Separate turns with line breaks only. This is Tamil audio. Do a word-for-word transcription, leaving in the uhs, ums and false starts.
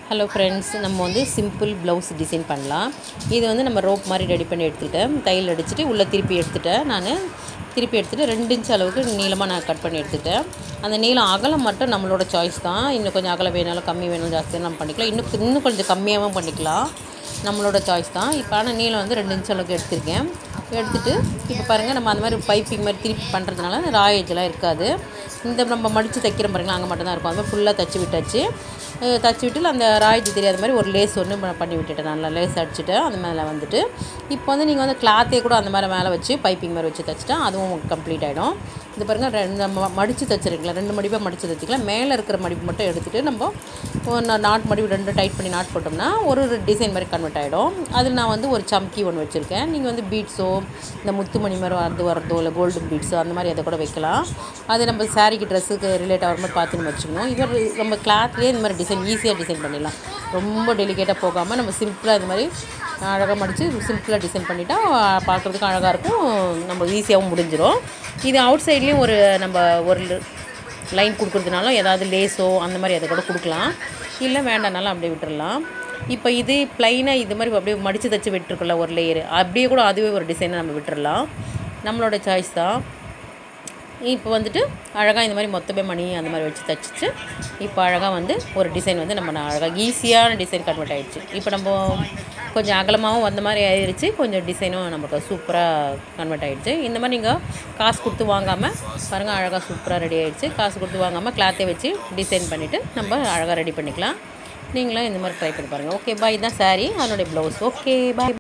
Hello friends, நம்ம வந்து சிம்பிள் blouse டிசைன் பண்ணலாம். இது வந்து நம்ம ரோப் மாதிரி ரெடி பண்ணி எடுத்துட்டேன். தையல் அடிச்சிட்டு உள்ள திருப்பி எடுத்துட்டேன். நான் திருப்பி எடுத்துட்டு ரெண்டு இன்ச் அளவுக்கு நீளமா நான் கட் பண்ணி எடுத்துட்டேன். அந்த நீளம் அகலம் மட்டும் நம்மளோட சாய்ஸ் தான். இன்னும் கொஞ்சம் அகலம் வேணாலும் கம்மி வேணாலும் ஜாஸ்தியா நம்ம பண்ணிக்கலாம். இன்னும் இன்னும் கொஞ்சம் கம்மியாவும் பண்ணிக்கலாம். நம்மளோட சாய்ஸ் தான். இப்போ ஆனா நீளம் வந்து ரெண்டு இன்ச் அளவுக்கு எடுத்துர்க்கேன். எடுத்துட்டு இப்போ பாருங்க நம்ம அந்த மாதிரி பைப்பிங் மாதிரி திருப்பி பண்றதுனால ராய் எட்ஜ்லாம் இருக்காது. இந்த நம்ம மடிச்சு தைக்கிறோம் பாருங்க அங்க மட்டும் தான் இருக்கும். அது ஃபுல்லா தச்சு விட்டாச்சு. தச்சு விட்டு அந்த ராய் எட்ஜ் தெரியாத மாதிரி ஒரு லேஸ் ஒன்னு பண்ணி விட்டுட்டேன். நல்லா லேஸ் அடிச்சிட்டு அந்த மேல வந்துட்டு இப்போ வந்து நீங்க வந்து கிளாத்தே கூட அந்த மாதிரி மேல வச்சு பைப்பிங் மாதிரி வச்சு தச்சிட்டா அதுவும் கம்ப்ளீட் ஆயிடும். இது பாருங்க ரெண்டு மடிச்சு தச்சிருக்கீங்களா ரெண்டு மடிப்பா மடிச்சு தச்சிக்கலாம். மேல இருக்கிற மடிப்பு மட்டும் எடுத்துட்டு நம்ம நாட் மடிப்பு ரெண்டு டைட் பண்ணி நாட் போட்டோம்னா ஒரு டிசைன் மாதிரி கன்வெர்ட் ஆயிடும். அதில் நான் வந்து ஒரு சம்கி ஒன்னு வச்சிருக்கேன். நீங்க வந்து பீட்ஸோ இந்த முத்துமணி மாதிரி வரது வரதோ இல்ல கோல்டன் பீட்ஸோ அந்த மாதிரி அத கூட வைக்கலாம். அது நம்ம சாரிக்கு Dressக்கு ரிலேட் ஆவற மாதிரி பார்த்து வச்சுக்கணும். இது நம்ம கிளாத்லயே இந்த மாதிரி டிசைன் ஈஸியா டிசைன் பண்ணிடலாம். ரொம்ப டெலிகேட்டா போகாம நம்ம சிம்பிளா இந்த மாதிரி அழகா மடிச்சு சிம்பிளா டிசைன் பண்ணிட்டா பார்க்கிறதுக்கு அழகா இருக்கும். நம்ம ஈஸியாவும் முடிஞ்சிரும். இது அவுட் சைடுலயும் ஒரு நம்ம ஒரு லைன் கொடுக்கிறதுனால ஏதாவது லேஸோ அந்த மாதிரி அத கூட கொடுக்கலாம். இல்ல வேண்டாம்னாலும் அப்படியே விட்டுறலாம். இப்போ இது ப்ளைனா இது மாதிரி அப்படியே மடிச்சு தச்சு விட்டுருக்கல ஒரு லேயர். அப்படியே கூட அதுவே ஒரு டிசைனை நம்ம விட்டுறலாம். நம்மளோட சாய்ஸ் தான். இப்போ வந்துட்டு அழகா இந்த மாதிரி மொத்தமே மணி அந்த மாதிரி வச்சு தச்சிச்சு. இப்போ அழகா வந்து ஒரு டிசைன் வந்து நம்ம அழகா ஈஸியான டிசைன் கன்வெர்ட் ஆயிடுச்சு. இப்போ நம்ம கொஞ்சம் அகலமாவும் வந்த மாதிரி ஆயிருச்சு. கொஞ்சம் டிசைனும் நமக்கு சூப்பரா கன்வெர்ட் ஆயிடுச்சு. இந்த மாதிரி நீங்க காசு கொடுத்து வாங்காம பாருங்க அழகா சூப்பரா ரெடி ஆயிடுச்சு. காசு கொடுத்து வாங்காம கிளாத்தே வச்சு டிசைன் பண்ணிட்டு நம்ம அழகா ரெடி பண்ணிக்கலாம். நீங்களும் இந்த மாதிரி ட்ரை பண்ணி பாருங்க. Okay bye. இதான் saree அதோட blouse. Okay by.